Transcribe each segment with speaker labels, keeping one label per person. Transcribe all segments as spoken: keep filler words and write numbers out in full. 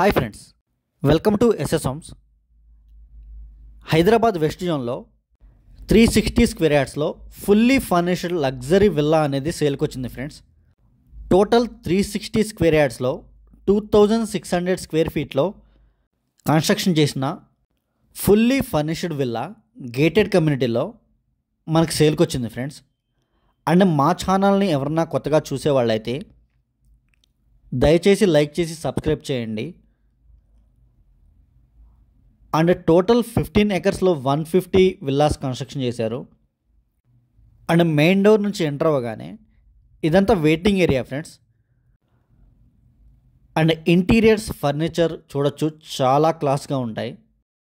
Speaker 1: Hi friends, welcome to SS Homes. Hyderabad west జోన్లో three sixty square యార్డ్స్లో fully furnished luxury villa అనేది సేల్కి వచ్చింది friends. Total three sixty square యార్డ్స్లో two thousand six hundred square ఫీట్లో construction చేసిన ఫుల్లీ ఫర్నిష్డ్ విల్లా గేటెడ్ కమ్యూనిటీలో మనకు సేల్కి వచ్చింది ఫ్రెండ్స్. అండ్ మా ఛానల్ని ఎవరన్నా కొత్తగా చూసేవాళ్ళైతే దయచేసి లైక్ చేసి సబ్స్క్రైబ్ చేయండి. అండ్ టోటల్ ఫిఫ్టీన్ ఎకర్స్లో వన్ ఫిఫ్టీ విల్లాస్ కన్స్ట్రక్షన్ చేశారు. అండ్ మెయిన్ డోర్ నుంచి ఎంటర్ అవ్వగానే ఇదంతా waiting area friends. And interiors furniture చూడొచ్చు, చాలా క్లాస్గా ఉంటాయి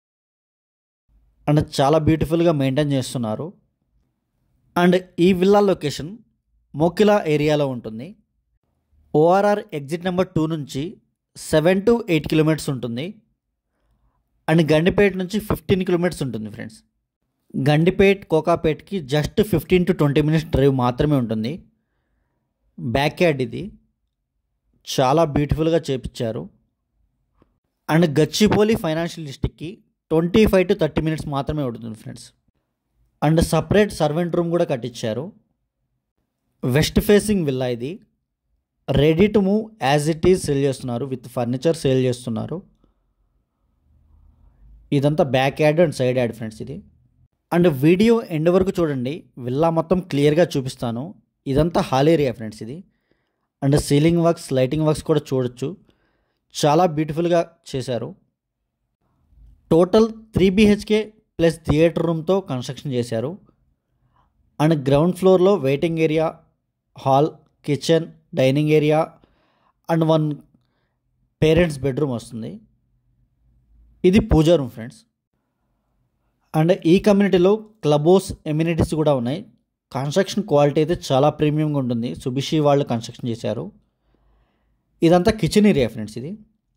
Speaker 1: అండ్ చాలా బ్యూటిఫుల్గా మెయింటైన్ చేస్తున్నారు. అండ్ ఈ విల్లా లొకేషన్ మోకిలా ఏరియాలో ఉంటుంది. ఓఆర్ఆర్ ఎగ్జిట్ నెంబర్ టూ నుంచి సెవెన్ టు ఎయిట్ కిలోమీటర్స్ ఉంటుంది. అండ్ గండిపేట్ నుంచి ఫిఫ్టీన్ కిలోమీటర్స్ ఉంటుంది ఫ్రెండ్స్. గండిపేట్ కోకాపేట్కి just fifteen to twenty minutes drive మాత్రమే ఉంటుంది. బ్యాక్ యార్డ్ ఇది, చాలా బ్యూటిఫుల్గా చేపించారు. అండ్ గచ్చిబౌలి ఫైనాన్షియల్ డిస్ట్రిక్ట్కి twenty five to thirty minutes మాత్రమే ఉంటుంది friends. And separate servant room కూడా కట్టించారు. వెస్ట్ ఫేసింగ్ విల్లా ఇది. Ready to move as it is sale చేస్తున్నారు, విత్ ఫర్నిచర్ సేల్ చేస్తున్నారు. ఇదంతా back yard and side yard friends ఇది. అండ్ వీడియో ఎండ్ వరకు చూడండి, విల్లా మొత్తం క్లియర్గా చూపిస్తాను. ఇదంతా హాల్ ఏరియా ఫ్రెండ్స్ ఇది. And ceiling works, lighting works కూడా చూడొచ్చు, చాలా బ్యూటిఫుల్గా చేశారు. Total three BHK plus theatre రూమ్తో కన్స్ట్రక్షన్ చేశారు. అండ్ గ్రౌండ్ ఫ్లోర్లో waiting area, hall, kitchen, dining area and one parents bedroom వస్తుంది. ఇది పూజా రూమ్ ఫ్రెండ్స్. అండ్ ఈ కమ్యూనిటీలో క్లబ్ హౌస్ ఎమ్యూనిటీస్ కూడా ఉన్నాయి. కన్స్ట్రక్షన్ క్వాలిటీ అయితే చాలా ప్రీమియంగా ఉంటుంది. సుబిషి వాళ్ళు కన్స్ట్రక్షన్ చేశారు. ఇదంతా కిచెన్ ఏరియా ఫ్రెండ్స్ ఇది.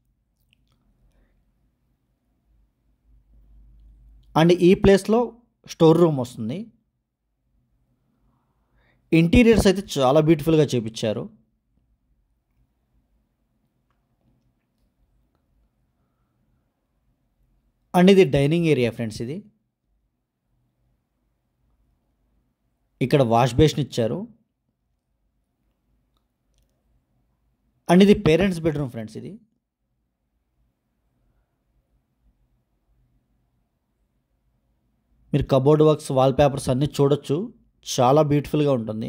Speaker 1: అండ్ ఈ ప్లేస్లో స్టోర్ రూమ్ వస్తుంది. ఇంటీరియర్స్ అయితే చాలా బ్యూటిఫుల్గా చేపించారు. అండ్ ఇది డైనింగ్ ఏరియా ఫ్రెండ్స్ ఇది. ఇక్కడ వాష్ బేసిన్ ఇచ్చారు. అండ్ ఇది పేరెంట్స్ బెడ్రూమ్ ఫ్రెండ్స్ ఇది. మీరు కబోర్డ్ వర్క్స్, వాల్ పేపర్స్ అన్నీ చూడొచ్చు, చాలా బ్యూటిఫుల్గా ఉంటుంది.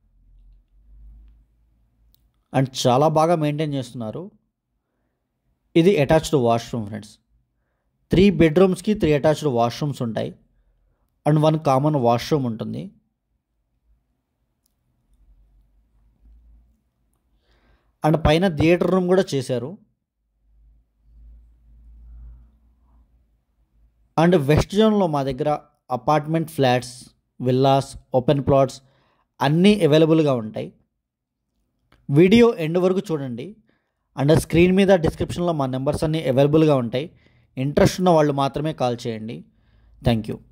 Speaker 1: అండ్ చాలా బాగా మెయింటైన్ చేస్తున్నారు. ఇది అటాచ్డ్ వాష్రూమ్ ఫ్రెండ్స్. త్రీ బెడ్రూమ్స్కి త్రీ అటాచ్డ్ వాష్రూమ్స్ ఉంటాయి. అండ్ వన్ కామన్ వాష్రూమ్ ఉంటుంది. అండ్ పైన థియేటర్ రూమ్ కూడా చేశారు. అండ్ వెస్ట్ జోన్లో మా దగ్గర apartment flats, villas, open plots అన్నీ అవైలబుల్గా ఉంటాయి. వీడియో ఎండ్ వరకు చూడండి. అండ్ స్క్రీన్ మీద డిస్క్రిప్షన్లో మా నెంబర్స్ అన్నీ అవైలబుల్గా ఉంటాయి. ఇంట్రెస్ట్ ఉన్న వాళ్ళు మాత్రమే కాల్ చేయండి. Thank you.